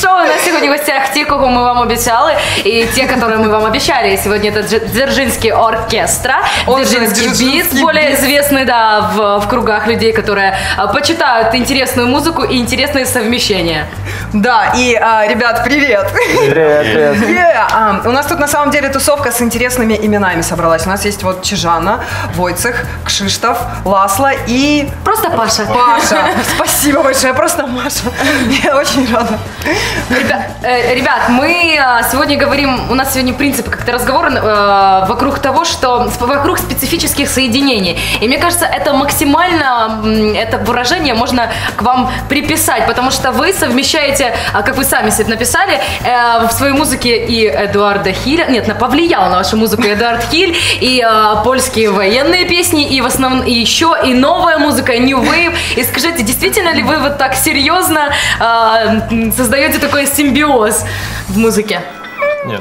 Фрик-шоу. У нас сегодня в гостях те, кого мы вам обещали, и те, которые мы вам обещали. Сегодня это Дзержинский оркестра, Дзержинский бит, более известный, да, в кругах людей, которые почитают интересную музыку и интересные совмещения. Да, и, ребят, привет! Привет, привет. У нас тут на самом деле тусовка с интересными именами собралась. У нас есть вот Чижана, Войцех, Кшиштоф, Ласло и... Просто Паша. Паша. Спасибо большое, просто Маша. Я очень рада. Ребят, мы сегодня говорим, у нас сегодня принцип как-то разговора вокруг того, что вокруг специфических соединений. И мне кажется, это максимально, это выражение можно к вам приписать, потому что вы совмещаете, как вы сами себе написали, в своей музыке и Эдуарда Хиля, нет, повлиял на вашу музыку Эдуард Хиль, и польские военные песни, и в основном и еще и новая музыка, New Wave. И скажите, действительно ли вы вот так серьезно создаете такой симбиоз в музыке? Нет.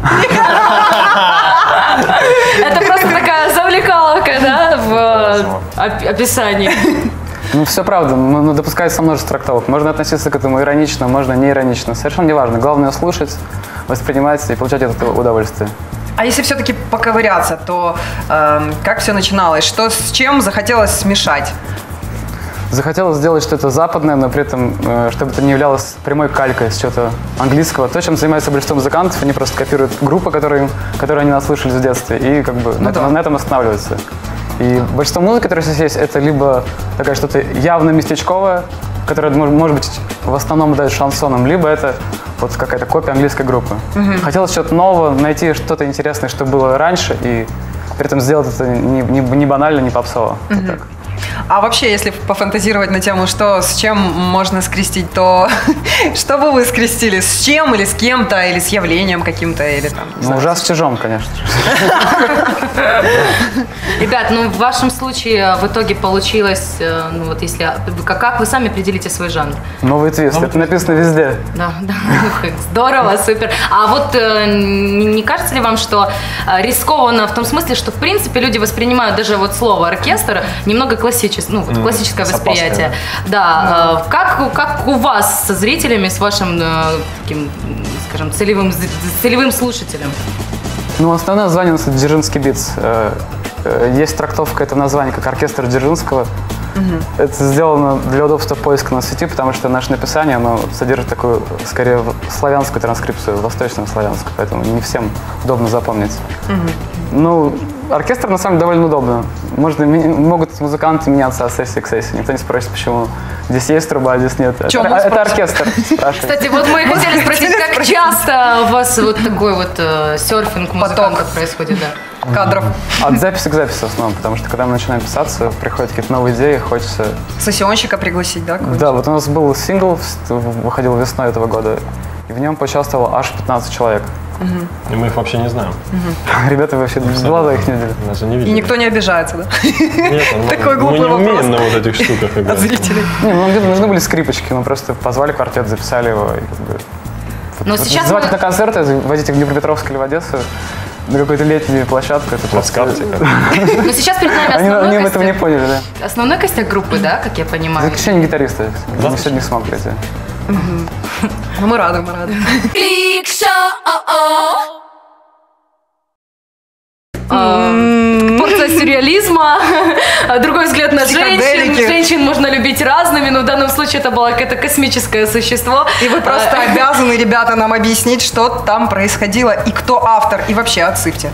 Это просто такая завлекаловка, да, в описании. Ну, все правда, допускается множество трактовок. Можно относиться к этому иронично, можно не иронично. Совершенно неважно. Главное слушать, воспринимать и получать от этого удовольствие. А если все-таки поковыряться, то как все начиналось? Что с чем захотелось смешать? Захотелось сделать что-то западное, но при этом, чтобы это не являлось прямой калькой с чего-то английского. То, чем занимается большинство музыкантов, они просто копируют группы, которые они наслышали в детстве, и как бы на этом останавливаются. И большинство музыки, которая здесь есть, это либо такая что-то явно местечковое, которое может быть в основном даже шансоном, либо это вот какая-то копия английской группы. Хотелось что-то нового, найти что-то интересное, что было раньше, и при этом сделать это не банально, не попсово. Вот так. А вообще, если пофантазировать на тему, что с чем можно скрестить, то что бы вы скрестили? С чем или с кем-то, или с явлением каким-то, или там? Ну, ужас с чужом, конечно. Ребят, ну в вашем случае в итоге получилось, ну вот если, как вы сами определите свой жанр? Новый твист, это написано везде. Да, здорово, супер. А вот не кажется ли вам, что рискованно в том смысле, что в принципе люди воспринимают даже вот слово оркестр немного классическое восприятие. Да, как у вас со зрителями, с вашим таким, скажем, целевым слушателем? Ну, основное название у нас это Дзержинский бит. Есть трактовка этого названия как оркестр Дзержинского. Это сделано для удобства поиска на сети, потому что наше написание, оно содержит такую, скорее, славянскую транскрипцию, восточную славянскую, поэтому не всем удобно запомнить. Ну, оркестр, на самом деле, довольно удобно. Могут музыканты меняться от сессии к сессии. Никто не спросит, почему здесь есть труба, а здесь нет. Это оркестр. Кстати, вот мы хотели спросить, как часто у вас вот такой вот серфинг музыкантов происходит, да? Кадров. От записи к записи в основном, потому что когда мы начинаем писаться, приходят какие-то новые идеи, хочется... Сессионщика пригласить, да? Да, вот у нас был сингл, выходил весной этого года, и в нем поучаствовало аж 15 человек. И мы их вообще не знаем. Ребята вообще в глаза их не видели. Даже не видели. И никто не обижается, да? Нет, Такой глупый мы не вопрос. умеем на вот этих штуках играть. От зрителей. Не, ну нам нужны были скрипочки, мы просто позвали квартет, записали его. И как бы, Но сейчас звать их на концерты, возить их в Днепропетровск или в Одессу, на какую-то летнюю площадку. Это Плацкарте. Но сейчас перед нами Они этого не поняли, да. основной костяк группы, да, как я понимаю? За исключением гитариста. Мы сегодня не смог прийти. Ну, мы рады, мы рады. Порция сюрреализма, другой взгляд на женщин. Психоделики. Женщин можно любить разными, но в данном случае это было какое-то космическое существо. И вы просто обязаны, ребята, нам объяснить, что там происходило и кто автор. И вообще отсыпьте.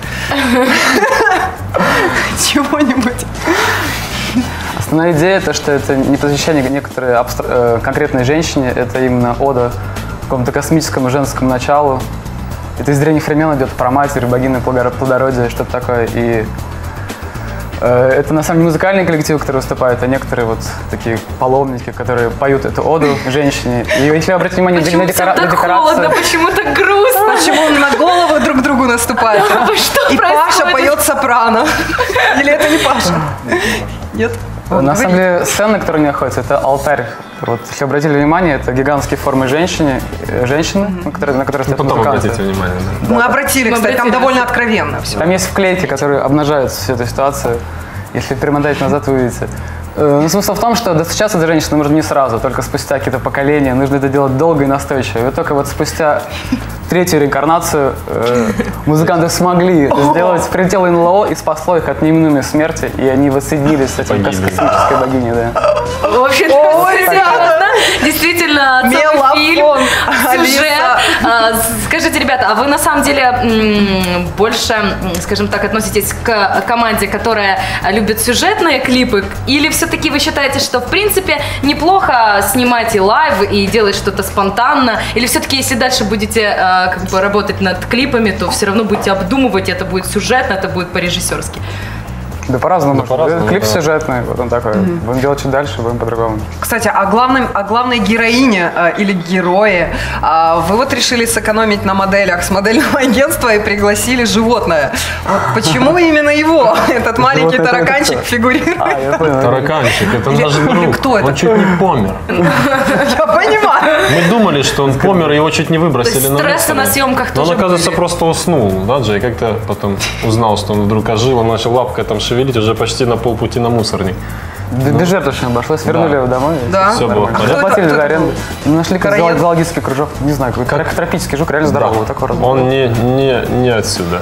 Чего-нибудь. Основная идея, то, что это не посвящение некоторой конкретной женщине, это именно ода какому-то космическому женскому началу. Это из древних времен идет про матерь, богиню плодородия, что-то такое. И это на самом деле музыкальные коллективы, которые выступают, а некоторые вот такие паломники, которые поют эту оду женщине. И если вы обратите внимание Почему на всем так холодно, почему так грустно? Почему на голову друг другу наступает? Что И Паша происходит? поет сопрано. Или это не Паша? Нет? На самом деле сцена, которая у меня находится, это алтарь. Вот, если обратили внимание, это гигантские формы женщины, на которой стоят Потом музыканты. обратите внимание. Да. Мы обратили, кстати, там довольно откровенно все. Там есть вклейки, которые обнажают всю эту ситуацию. Если перемотать назад, вы увидите. Смысл в том, что достучаться до женщины можно не сразу, только спустя какие-то поколения. Нужно это делать долго и настойчиво. И только вот спустя третью реинкарнацию музыканты смогли сделать, прилетело НЛО и спасло их от неминуемой смерти, и они воссоединились с этим космической богиней, да. В общем-то, серьезно. Действительно, целый фильм, сюжет. Скажите, ребята, а вы на самом деле больше, скажем так, относитесь к команде, которая любит сюжетные клипы, или все-таки вы считаете, что в принципе неплохо снимать и лайв, и делать что-то спонтанно, или все-таки если дальше будете как бы работать над клипами, то все равно будете обдумывать, это будет сюжетно, это будет по-режиссерски? Да по-разному. Да, по-разному, клип да. сюжетный, вот он такой. Будем делать чуть дальше, будем по-другому. Кстати, о главной героине или герое вы вот решили сэкономить на моделях с модельного агентства и пригласили животное. Вот почему именно его? Этот маленький Вот это тараканчик кто? фигурирует. Я понял. Тараканчик, это наш или друг. кто это? Он чуть не помер. Я понимаю. Мы думали, что он помер, и его чуть не выбросили То есть на стрессы мусор. на съемках Но он, тоже оказывается, были. просто уснул, да, Джей? Как-то потом узнал, что он вдруг ожил, он начал лапкой там шевелить, уже почти на полпути на мусорник. Без жертв очень обошлось, вернули его домой. и Да. Все было в порядке. Заплатили Кто за это аренду. был? Нашли Короед? зоологический кружок, не знаю, какой тропический жук, реально здоровый, вот такой размер. Он не отсюда.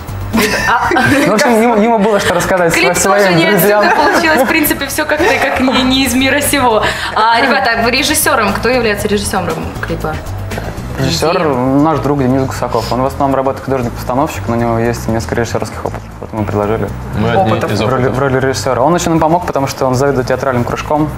В общем, ему было что рассказать Клип тоже своим не друзьям. отсюда получилось, в принципе, все как-то как не из мира сего. Ребята, вы режиссером, кто является режиссером клипа? Режиссер наш друг Денис Гусаков. Он в основном работает художник-постановщик, но у него есть несколько режиссерских опытов. Вот мы предложили Мы одни Опытом. из в опытов. роли режиссера. Он очень нам помог, потому что он заведует театральным кружком.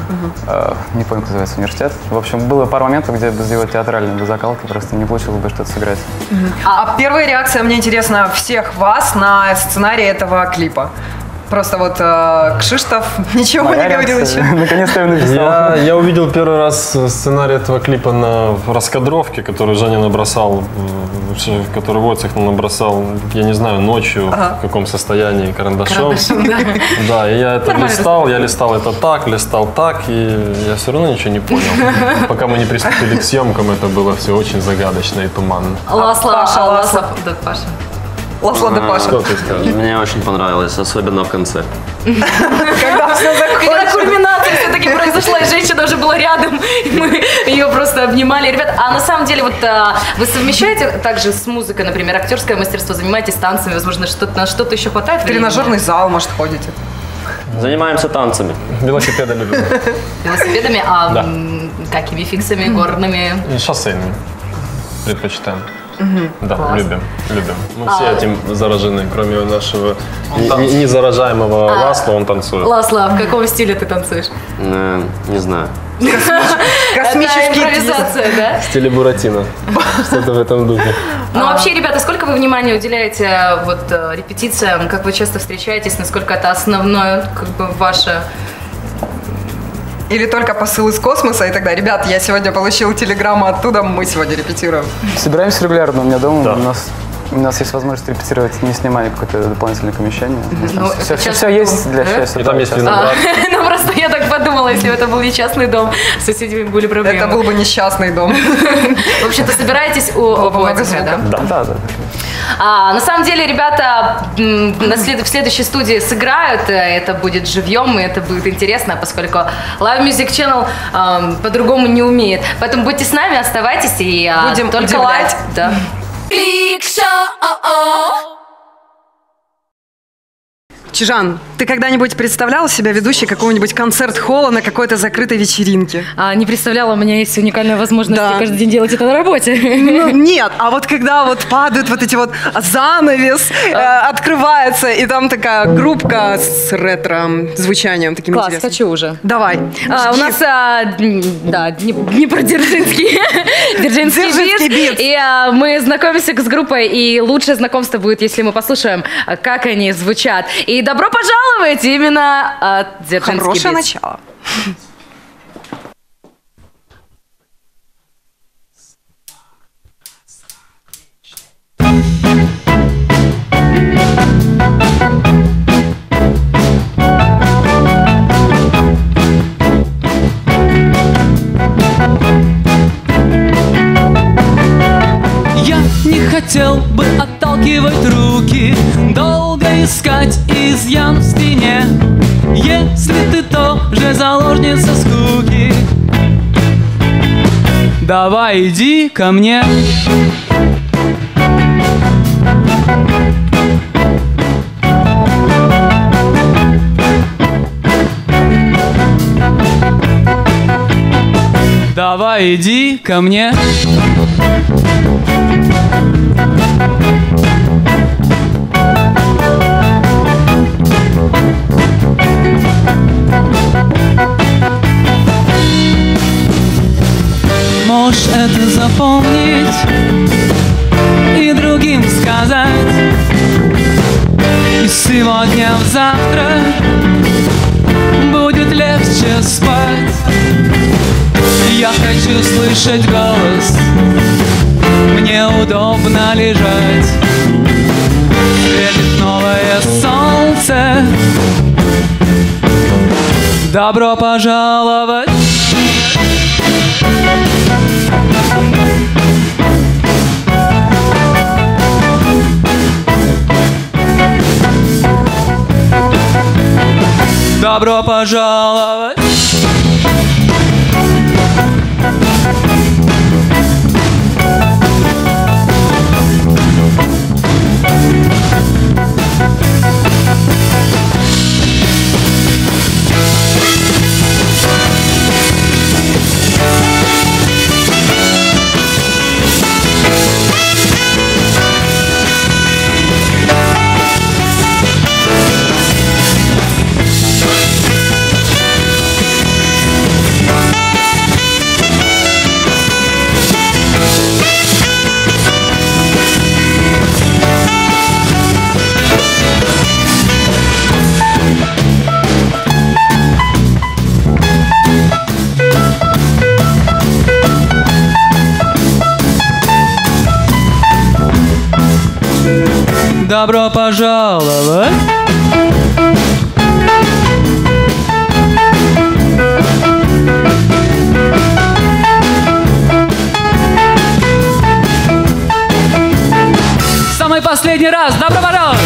Не помню, как называется университет. В общем, было пару моментов, где без его театральной закалки просто не получилось бы что-то сыграть. А первая реакция, мне интересно, всех вас на сценарий этого клипа. Просто вот Кшиштоф ничего не говорил еще. Наконец-то я написал. Я увидел первый раз сценарий этого клипа на раскадровке, который Женя набросал, который Войцех набросал, я не знаю, ночью, в каком состоянии, карандашом. Да, и я это листал это так, листал так, и я все равно ничего не понял. Пока мы не приступили к съемкам, это было все очень загадочно и туманно. Ласло. Да, Паша. Ласло де Паша. Что ты скажешь? Мне очень понравилось, особенно в конце. Когда все Когда закончилось. кульминация все-таки произошла, и женщина уже была рядом, и мы ее просто обнимали. Ребят, а на самом деле вот вы совмещаете также с музыкой, например, актерское мастерство, занимаетесь танцами, возможно, на что-то еще хватает? В тренажерный зал, может, ходите? Занимаемся танцами. Велосипеды любим. Велосипедами, Да. какими фиксами, горными? И шоссейными предпочитаем. Да, Класс. любим. Мы все этим заражены, кроме нашего незаражаемого Ласла, он танцует. Ласло, в каком стиле ты танцуешь? Не знаю. Это Космический твист. импровизация, да? В стиле Буратино. Что-то в этом духе. Ну, вообще, ребята, сколько вы внимания уделяете вот репетициям? Как вы часто встречаетесь? Насколько это основное, как бы, ваше... Или только посыл из космоса, и тогда, ребят, я сегодня получил телеграмму оттуда, мы сегодня репетируем. Собираемся регулярно у меня дома. Да. У нас есть возможность репетировать, не снимая какое-то дополнительное помещение. Ну, Все сейчас- есть для Да? счастья. И там есть сейчас. виноград. Ну, просто я так подумала, если бы это был не частный дом, с соседями были проблемы. Это был бы несчастный дом. В общем-то, собираетесь у много Войцеха, звука. да? Да. На самом деле, ребята в следующей студии сыграют, это будет живьем, и это будет интересно, поскольку Live Music Channel по-другому не умеет. Поэтому будьте с нами, оставайтесь и Будем только удивлять. лайк. Да. Чижан, ты когда-нибудь представлял себя ведущей какого-нибудь концерт-холла на какой-то закрытой вечеринке? Не представляла, у меня есть уникальная возможность Да. каждый день делать это на работе. Ну, нет, а вот когда вот падают вот эти вот занавес, открывается, и там такая группка с ретро-звучанием таким Класс, интересным. хочу уже. Давай. У нас, Днепродзержинский Дзержинский бит. бит. И мы знакомимся с группой, и лучшее знакомство будет, если мы послушаем, как они звучат. И добро пожаловать именно от Дзержинский Хорошее бит. начало. Я не хотел бы отталкивать руки, долго искать изъян в спине. Если ты только же заложница скуки. Давай иди ко мне. Давай иди ко мне. Можешь это запомнить и другим сказать. И сегодня в завтра будет легче спать. Я хочу слышать голос, мне удобно лежать. Светит новое солнце. Добро пожаловать. Добро пожаловать. Добро пожаловать. Самый последний раз. Добро пожаловать.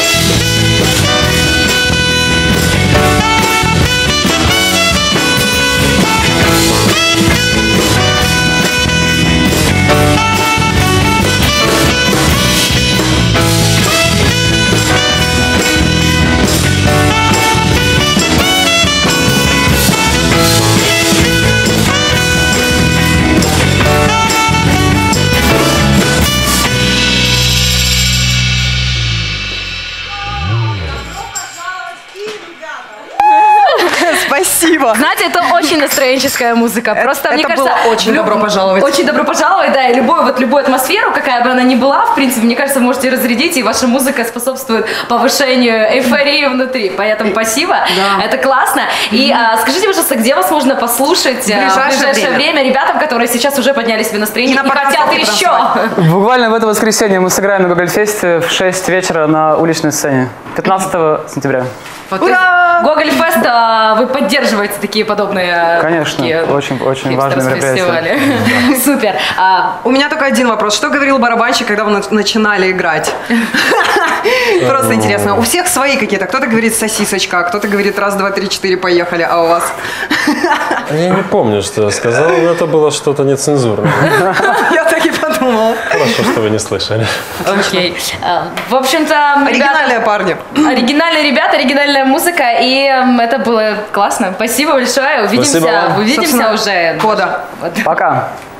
Спасибо. Знаете, это очень настроенческая музыка. Просто, мне кажется, было очень добро пожаловать. Очень добро пожаловать, да, и любую атмосферу, какая бы она ни была, в принципе, мне кажется, можете разрядить, и ваша музыка способствует повышению эйфории внутри. Поэтому спасибо, Да. это классно. И скажите, пожалуйста, где вас можно послушать в ближайшее время ребятам, которые сейчас уже подняли себе настроение и хотят еще? Буквально в это воскресенье мы сыграем на Гоголь-фесте в 6 вечера на уличной сцене. 15 сентября. Ура! Гоголь-фест, вы поддерживаете такие подобные Конечно, такие очень важные мероприятия. фестивали. Супер. У меня только один вопрос. Что говорил барабанщик, когда вы начинали играть? Просто интересно. У всех свои какие-то. Кто-то говорит сосисочка, кто-то говорит раз, два, три, четыре, поехали. А у вас? Я не помню, что я сказал, но это было что-то нецензурное. Я так и подумала. Хорошо, что вы не слышали. Окей. В общем-то, Оригинальные парни. оригинальные ребята, оригинальная музыка, и это было классно. Спасибо большое. Спасибо вам. Увидимся Собственно, уже. Кода. Вот. Пока.